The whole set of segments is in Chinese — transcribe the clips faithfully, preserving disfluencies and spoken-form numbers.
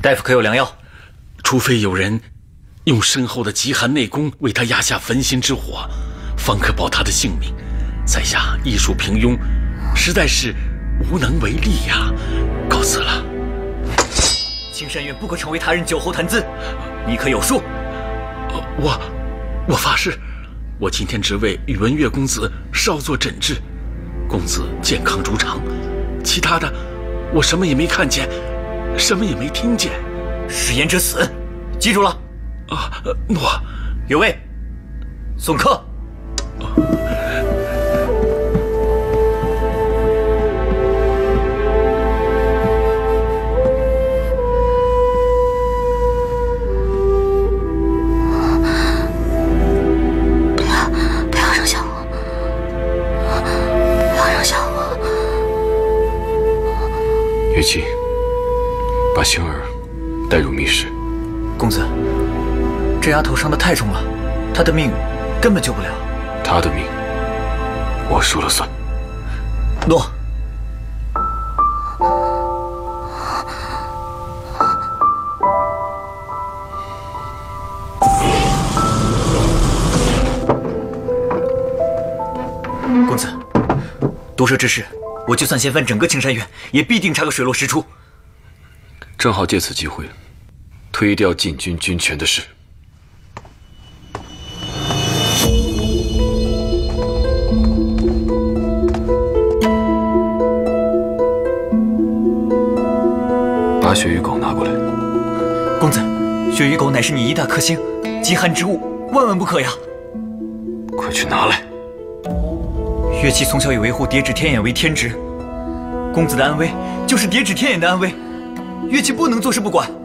大夫可有良药？ 除非有人用深厚的极寒内功为他压下焚心之火，方可保他的性命。在下医术平庸，实在是无能为力呀。告辞了。 青山院不可成为他人酒后谈资，你可有数？ 呃、我我发誓，我今天只为宇文岳公子稍作诊治，公子健康如常，其他的我什么也没看见，什么也没听见。 食言者死，记住了。 啊，诺。 有位，送客。 乐琪，把星儿带入密室。 公子，这丫头伤得太重了，她的命根本救不了。 她的命，我说了算。 诺。公子，毒蛇之事，我就算掀翻整个青山院，也必定查个水落石出。 正好借此机会，推掉禁军军权的事。把血鱼狗拿过来。 公子，血鱼狗乃是你一大克星，极寒之物，万万不可呀！ 快去拿来。 乐琪从小以维护叠纸天眼为天职，公子的安危就是叠纸天眼的安危，乐琪不能坐视不管。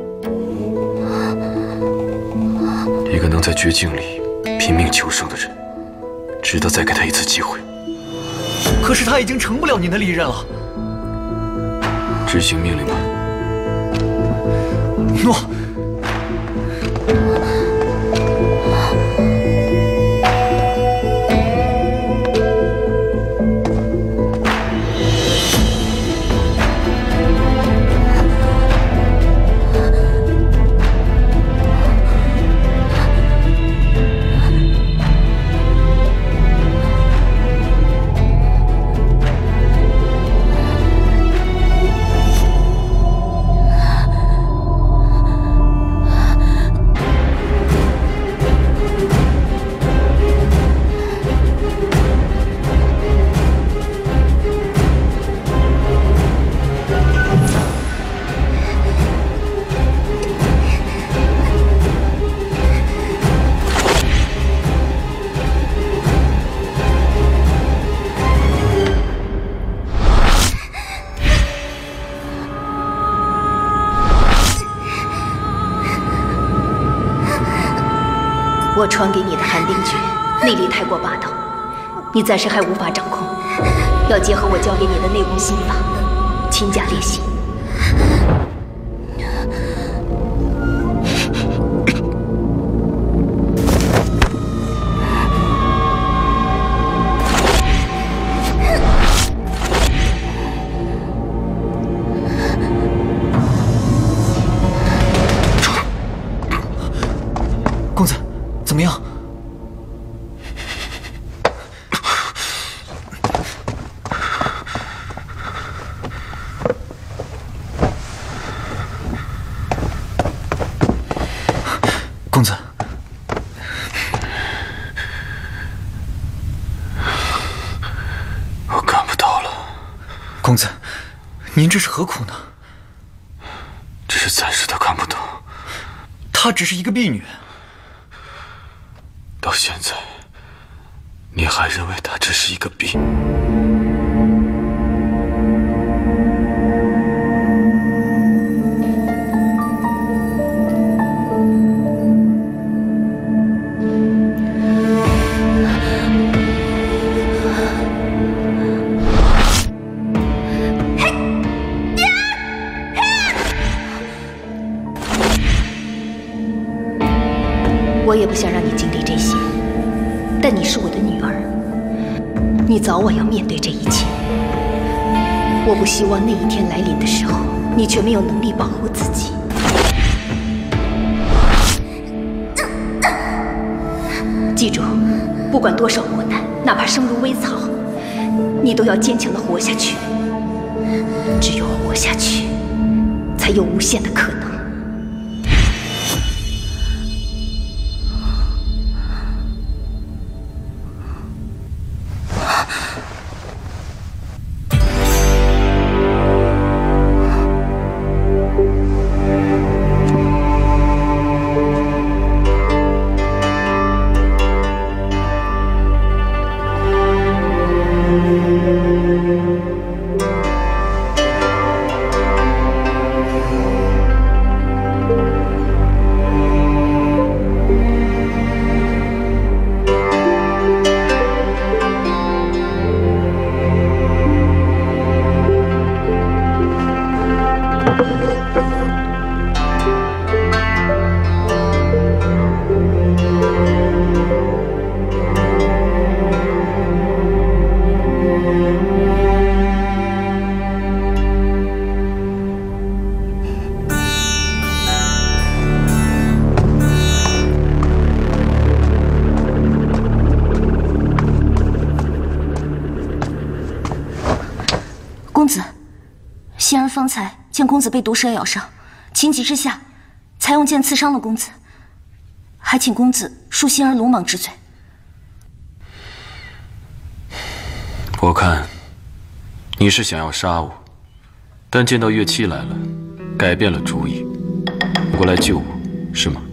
一个能在绝境里拼命求生的人，值得再给他一次机会。 可是他已经成不了您的利刃了。 执行命令吧。 诺。 我传给你的寒冰诀，内力太过霸道，你暂时还无法掌控，要结合我教给你的内功心法，勤加练习。 公子，怎么样？公子， 我看不到了。 公子，您这是何苦呢？ 只是暂时的看不到。 她只是一个婢女。 到现在，你还认为她只是一个婢？ 我也不想让你经历这些，但你是我的女儿，你早晚要面对这一切。我不希望那一天来临的时候，你却没有能力保护自己。 记住，不管多少磨难，哪怕生如微草，你都要坚强的活下去。只有活下去，才有无限的可能。 公子，仙儿方才见公子被毒蛇咬伤，情急之下，才用剑刺伤了公子，还请公子恕仙儿鲁莽之罪。 我看你是想要杀我，但见到月七来了，改变了主意，过来救我，是吗？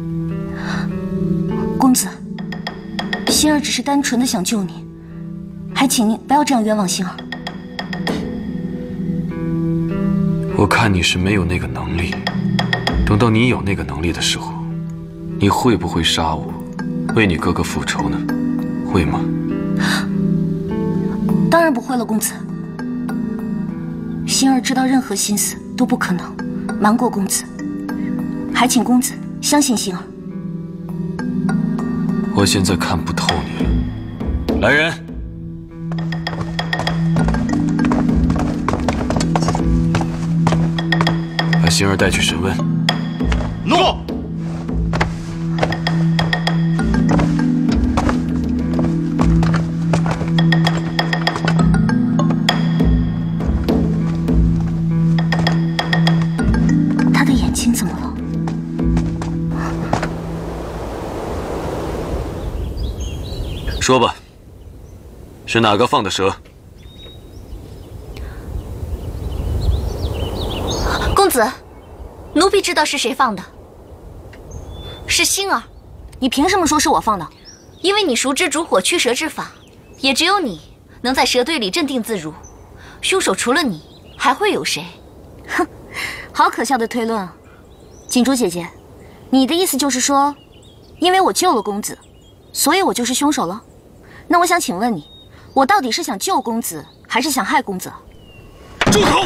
公子，仙儿只是单纯的想救你，还请您不要这样冤枉仙儿。 我看你是没有那个能力，等到你有那个能力的时候，你会不会杀我，为你哥哥复仇呢？会吗？ 当然不会了，公子。仙儿知道任何心思都不可能瞒过公子，还请公子相信仙儿。 我现在看不透你了，来人！ 把星儿带去审问。 诺。 他的眼睛怎么了？ 说吧，是哪个放的蛇？ 公子，奴婢知道是谁放的，是星儿。你凭什么说是我放的？因为你熟知烛火驱蛇之法，也只有你能在蛇堆里镇定自如。凶手除了你，还会有谁？哼，好可笑的推论啊！锦竹姐姐，你的意思就是说，因为我救了公子，所以我就是凶手了？那我想请问你，我到底是想救公子，还是想害公子？ 住口！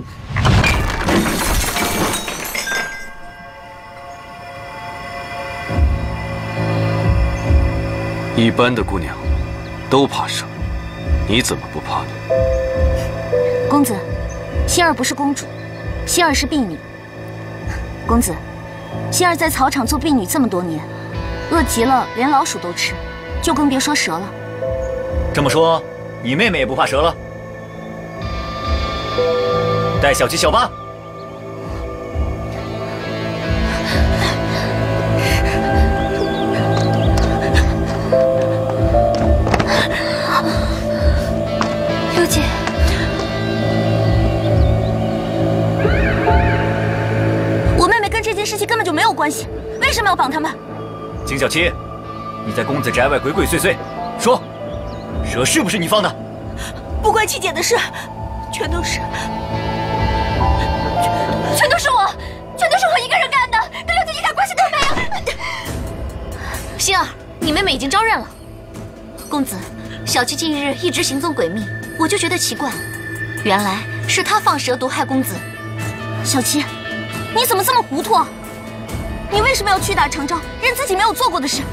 一般的姑娘都怕蛇，你怎么不怕呢？ 公子，仙儿不是公主，仙儿是婢女。公子，仙儿在草场做婢女这么多年，饿极了连老鼠都吃，就更别说蛇了。 这么说，你妹妹也不怕蛇了？带小七、小八。 这件事情根本就没有关系，为什么要绑他们？ 景小七，你在公子宅外鬼鬼祟祟，说，蛇是不是你放的？ 不关七姐的事，全都是，全全都是我，全都是我一个人干的，跟刘姐一点关系都没有。星儿，你妹妹已经招认了。公子，小七近日一直行踪诡秘，我就觉得奇怪，原来是她放蛇毒害公子。小七。 你怎么这么糊涂啊？你为什么要屈打成招，认自己没有做过的事？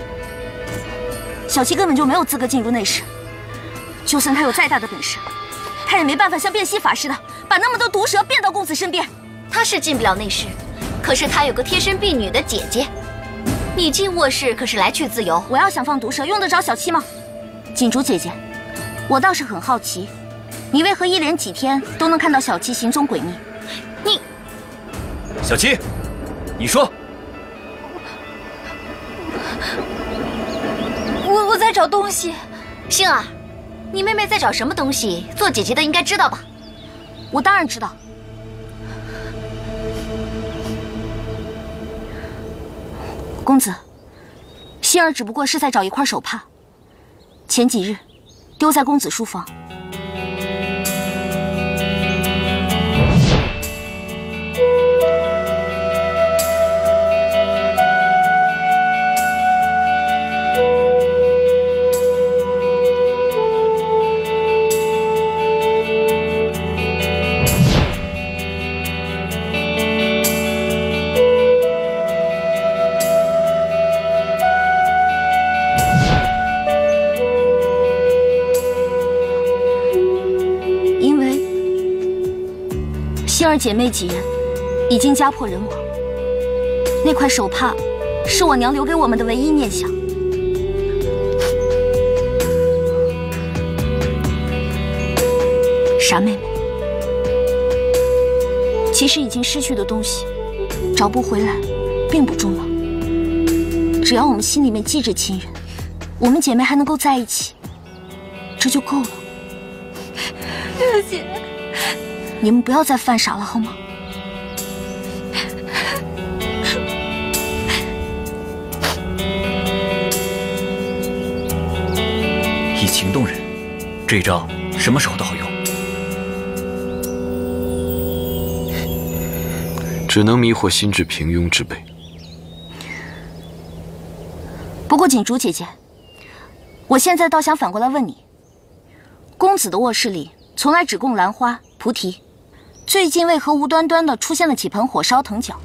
小七根本就没有资格进入内室，就算他有再大的本事，他也没办法像变戏法似的把那么多毒蛇变到公子身边。他是进不了内室，可是他有个贴身婢女的姐姐。 你进卧室可是来去自由。 我要想放毒蛇，用得着小七吗？锦竹姐姐，我倒是很好奇，你为何一连几天都能看到小七行踪诡秘？ 你， 小七，你说。 我我在找东西。星儿，你妹妹在找什么东西？做姐姐的应该知道吧？ 我当然知道。公子，希儿只不过是在找一块手帕，前几日丢在公子书房。希儿姐妹几人已经家破人亡，那块手帕是我娘留给我们的唯一念想。傻妹妹，其实已经失去的东西，找不回来，并不重要。只要我们心里面记着亲人，我们姐妹还能够在一起，这就够了。 月姐。 你们不要再犯傻了，好吗？ 以情动人，这一招什么时候都好用。 只能迷惑心智平庸之辈。 不过锦竹姐姐，我现在倒想反过来问你：公子的卧室里从来只供兰花、菩提。最近为何无端端的出现了几盆火烧藤角？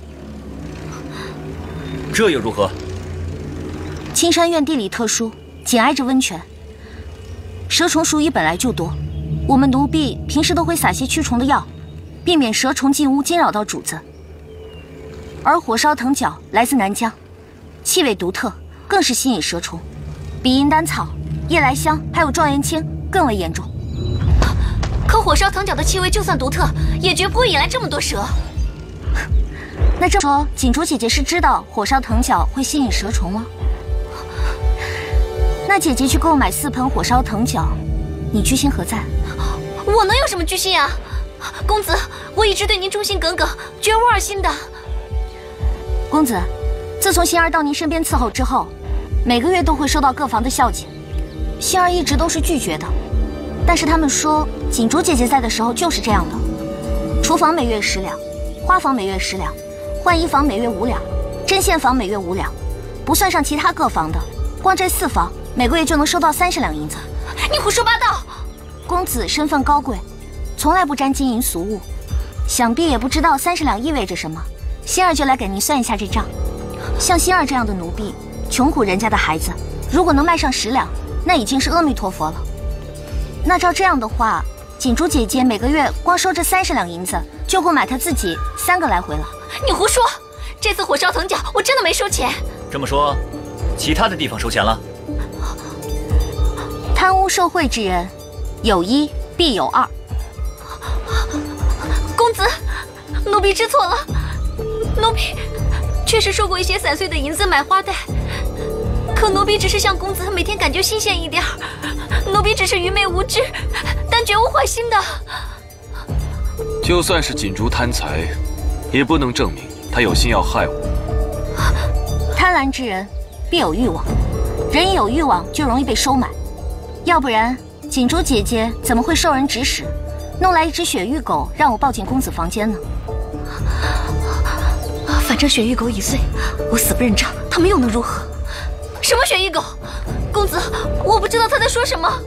这又如何？ 青山院地理特殊，紧挨着温泉，蛇虫鼠蚁本来就多。我们奴婢平时都会撒些驱虫的药，避免蛇虫进屋惊扰到主子。而火烧藤角来自南疆，气味独特，更是吸引蛇虫，比银丹草、夜来香还有状元签更为严重。 可火烧藤角的气味就算独特，也绝不会引来这么多蛇。 那这么说，锦竹姐姐是知道火烧藤角会吸引蛇虫吗？那姐姐去购买四盆火烧藤角，你居心何在？ 我能有什么居心啊？公子，我一直对您忠心耿耿，绝无二心的。 公子，自从心儿到您身边伺候之后，每个月都会收到各房的孝敬，心儿一直都是拒绝的。但是他们说，锦竹姐姐在的时候就是这样的：厨房每月十两，花房每月十两，浣衣房每月五两，针线房每月五两，不算上其他各房的，光这四房每个月就能收到三十两银子。 你胡说八道！ 公子身份高贵，从来不沾金银俗物，想必也不知道三十两意味着什么。心儿就来给您算一下这账。像心儿这样的奴婢，穷苦人家的孩子，如果能卖上十两，那已经是阿弥陀佛了。那照这样的话，锦竹姐姐每个月光收这三十两银子，就够买她自己三个来回了。 你胡说！这次火烧藤角，我真的没收钱。 这么说，其他的地方收钱了？ 贪污受贿之人，有一必有二。 公子，奴婢知错了，奴婢确实收过一些散碎的银子买花带，可奴婢只是想公子每天感觉新鲜一点。奴婢只是愚昧无知，但绝无坏心的。 就算是锦竹贪财，也不能证明他有心要害我。 贪婪之人必有欲望，人一有欲望就容易被收买。要不然，锦竹姐姐怎么会受人指使，弄来一只雪域狗让我抱进公子房间呢？ 反正雪域狗已碎，我死不认账，他们又能如何？什么雪域狗？公子，我不知道他在说什么。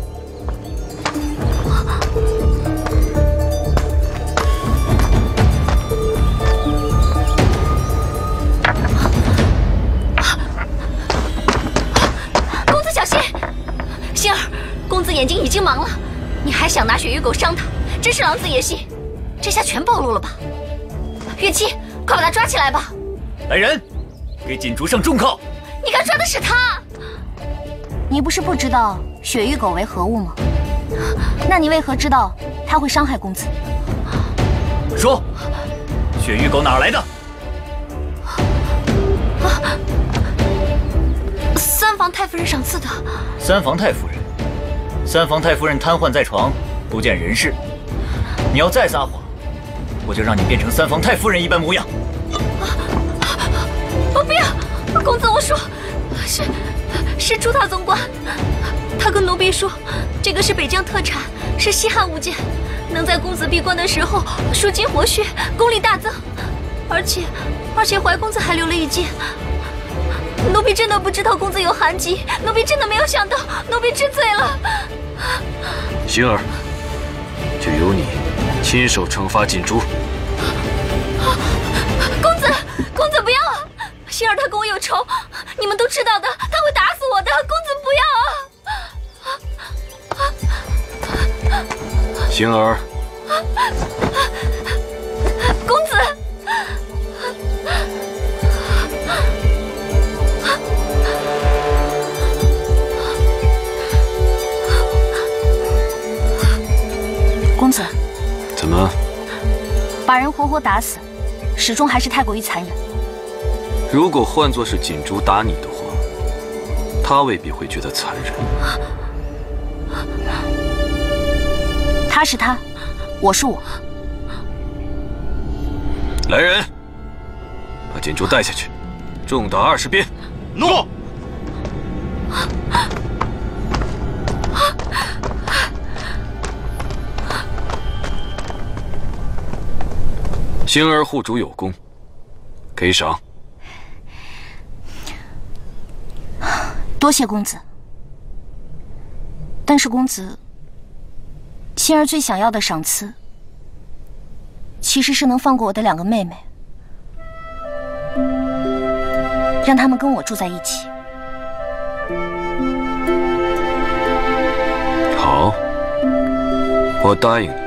公子小心！星儿，公子眼睛已经盲了，你还想拿雪域狗伤他，真是狼子野心！这下全暴露了吧？月七，快把他抓起来吧！ 来人， 给锦竹上重铐。 你敢抓的是他？ 你不是不知道雪域狗为何物吗？那你为何知道它会伤害公子？ 说，雪域狗哪儿来的？ 啊，三房太夫人赏赐的。 三房太夫人，三房太夫人瘫痪在床，不见人世。你要再撒谎，我就让你变成三房太夫人一般模样。 我不要，公子，我说，是是朱大总管，他跟奴婢说，这个是北疆特产，是稀罕物件，能在公子闭关的时候舒筋活血，功力大增，而且而且怀公子还留了一剑。奴婢真的不知道公子有寒疾，奴婢真的没有想到，奴婢知罪了。 星儿，就由你亲手惩罚锦竹。 公子，公子不要！星儿他跟我有仇，你们都知道的，他会打死我的。公子不要啊！ 星儿， 公子。 公子， 怎么？ 把人活活打死，始终还是太过于残忍。 如果换作是锦竹打你的话，他未必会觉得残忍。 他是他，我是我。 来人，把锦竹带下去，重打二十鞭。 诺。 星儿护主有功，给赏。 多谢公子。但是公子，星儿最想要的赏赐，其实是能放过我的两个妹妹，让她们跟我住在一起。 好，我答应你。